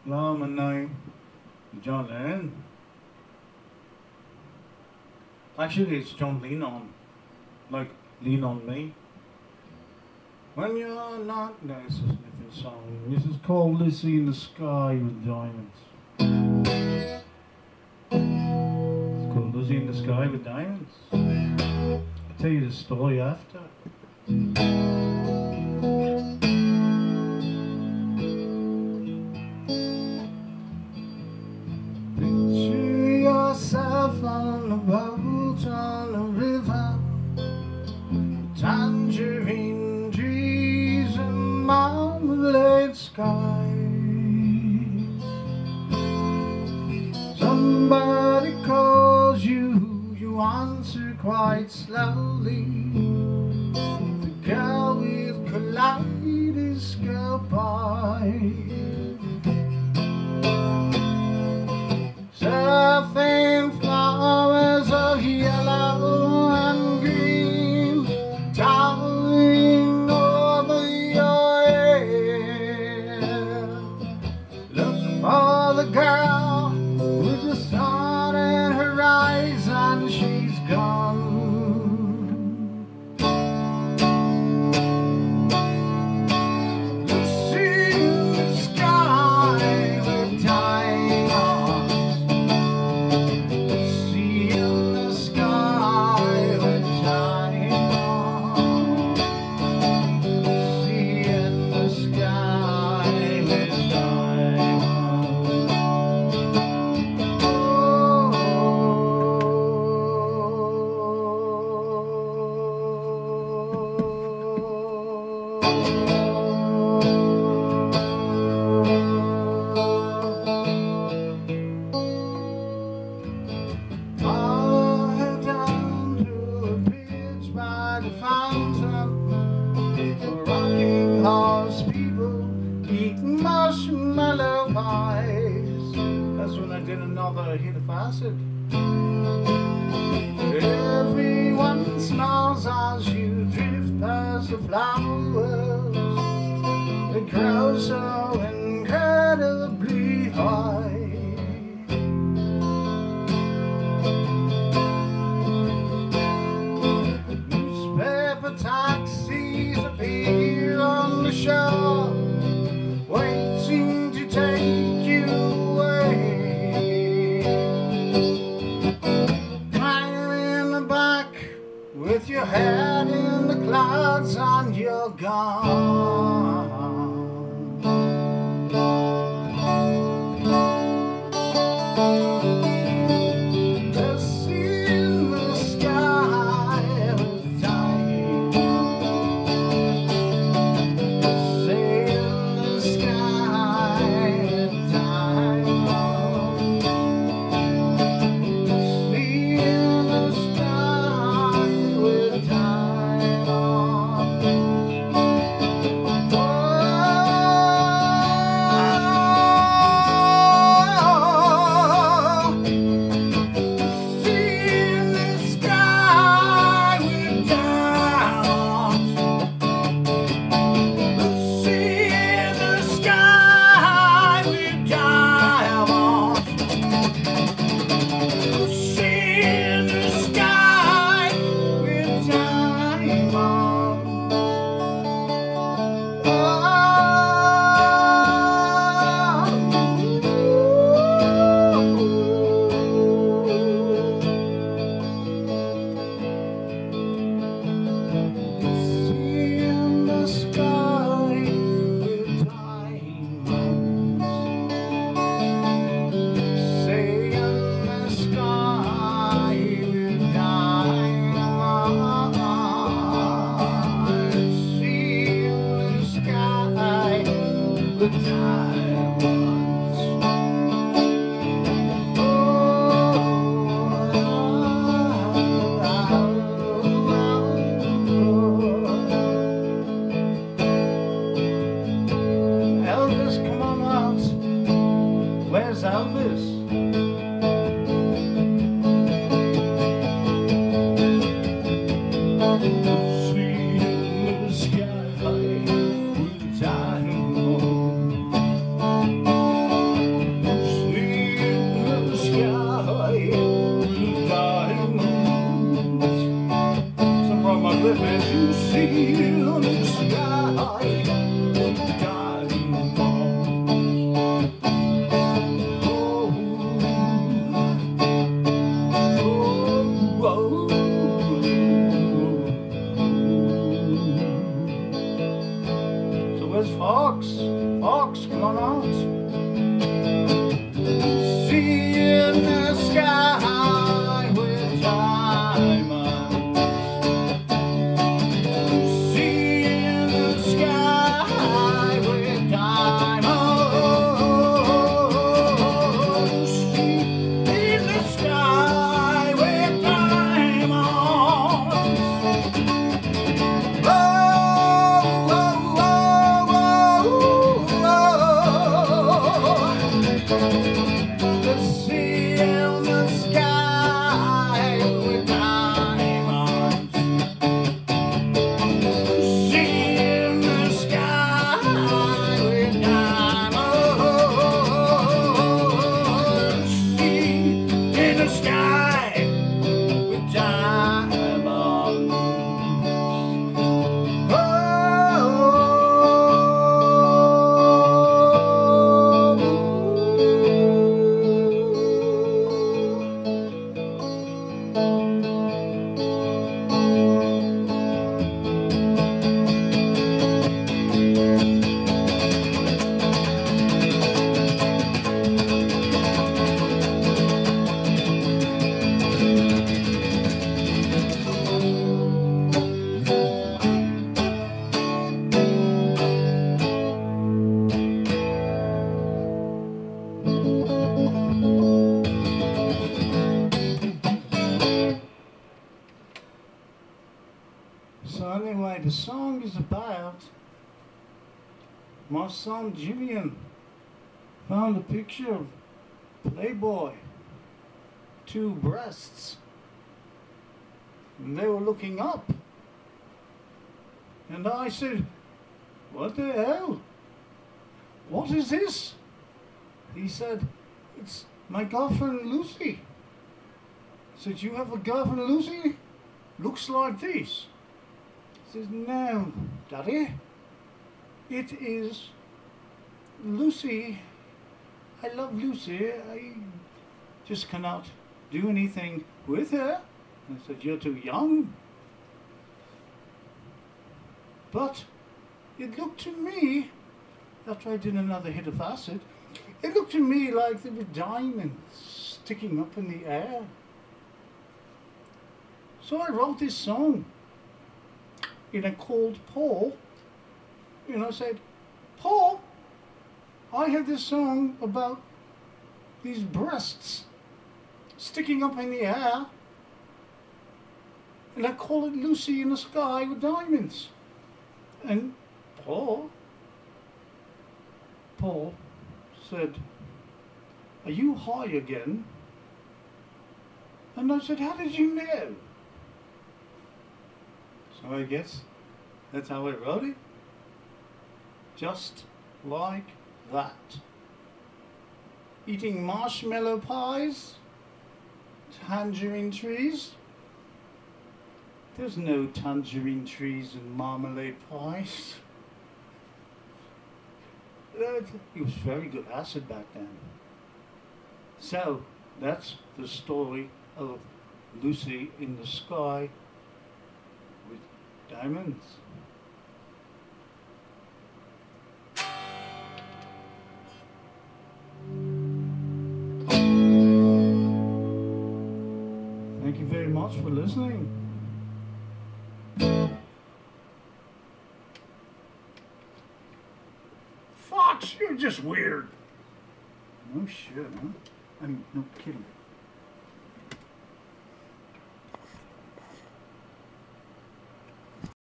Hello, my name is John Lennon. Actually, it's John Lennon. Like, lean on me. When you're not, no, it's just a different song. This is called Lizzie in the Sky with Diamonds. It's called Lizzie in the Sky with Diamonds. I'll tell you the story after. Picture yourself on a boat on a river, tangerine trees and marmalade skies. Somebody calls you, you answer quite slowly. The girl with kaleidoscope eyes, surfing flowers of yellow and green, towering over your head. Look for the girl with the sun in her eyes, and she's gone. Marshmallow pies. That's when I did another hit of acid. Everyone smiles as you drift past the flowers. They grow so incredibly high. Newspaper taxis appear on the shore, waiting to take you away. Climb in the back with your head in the clouds and you're gone. Just in the sky with diamonds. Elvis, come on out. Where's Elvis? Ox, come on out. See in the sky with diamonds. See in the sky with diamonds. See in the sky with diamonds. Oh, oh, oh, oh, oh. The sea in the sky with diamonds. Sea in the sky with diamonds. Sea in the sky with diamonds. So anyway, the song is about my son Julian found a picture of Playboy, 2 breasts, and they were looking up, and I said, "What the hell? What is this?" He said, "It's my girlfriend Lucy." I said, "You have a girlfriend Lucy? Looks like this." He says, "No, Daddy, it is Lucy. I love Lucy. I just cannot do anything with her." I said, "You're too young." But it looked to me, after I did another hit of acid, it looked to me like there were diamonds sticking up in the air. So I wrote this song. And I called Paul, and I said, "Paul, I have this song about these breasts sticking up in the air, and I call it Lucy in the Sky with Diamonds." And Paul said, "Are you high again?" And I said, "How did you know?" So I guess that's how I wrote it. Just like that. Eating marshmallow pies, tangerine trees. There's no tangerine trees and marmalade pies. It was very good acid back then. So that's the story of Lucy in the Sky with Diamonds. Thank you very much for listening. Fox, you're just weird. No shit, huh? I mean, no kidding.